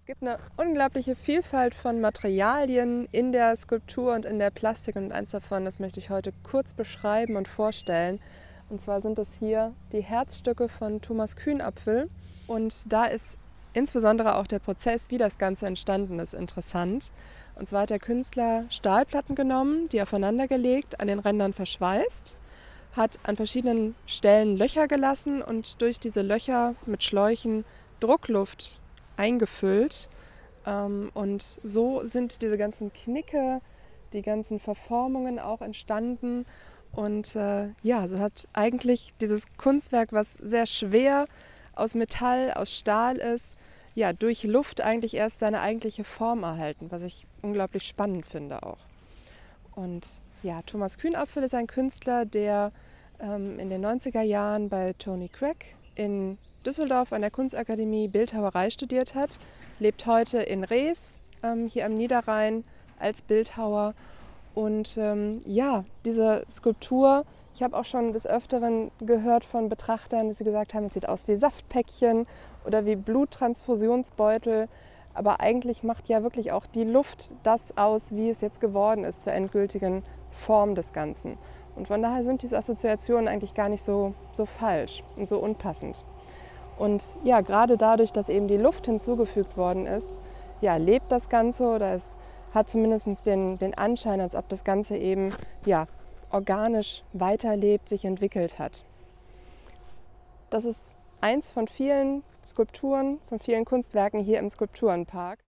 Es gibt eine unglaubliche Vielfalt von Materialien in der Skulptur und in der Plastik und eins davon, das möchte ich heute kurz beschreiben und vorstellen. Und zwar sind es hier die Herzstücke von Thomas Kühnapfel und da ist insbesondere auch der Prozess, wie das Ganze entstanden ist, interessant. Und zwar hat der Künstler Stahlplatten genommen, die aufeinander gelegt, an den Rändern verschweißt, hat an verschiedenen Stellen Löcher gelassen und durch diese Löcher mit Schläuchen Druckluft eingefüllt. Und so sind diese ganzen Knicke, die ganzen Verformungen auch entstanden. Und ja, so hat eigentlich dieses Kunstwerk, was sehr schwer aus Metall, aus Stahl ist, ja, durch Luft eigentlich erst seine eigentliche Form erhalten, was ich unglaublich spannend finde auch. Und ja, Thomas Kühnapfel ist ein Künstler, der in den 90er Jahren bei Tony Craig in Düsseldorf an der Kunstakademie Bildhauerei studiert hat, lebt heute in Rees, hier am Niederrhein, als Bildhauer. Und ja, diese Skulptur, ich habe auch schon des Öfteren gehört von Betrachtern, dass sie gesagt haben, es sieht aus wie Saftpäckchen oder wie Bluttransfusionsbeutel. Aber eigentlich macht ja wirklich auch die Luft das aus, wie es jetzt geworden ist zur endgültigen Form des Ganzen. Und von daher sind diese Assoziationen eigentlich gar nicht so falsch und so unpassend. Und ja, gerade dadurch, dass eben die Luft hinzugefügt worden ist, ja, lebt das Ganze oder es hat zumindest den Anschein, als ob das Ganze eben ja, organisch weiterlebt, sich entwickelt hat. Das ist eins von vielen Skulpturen, von vielen Kunstwerken hier im Skulpturenpark.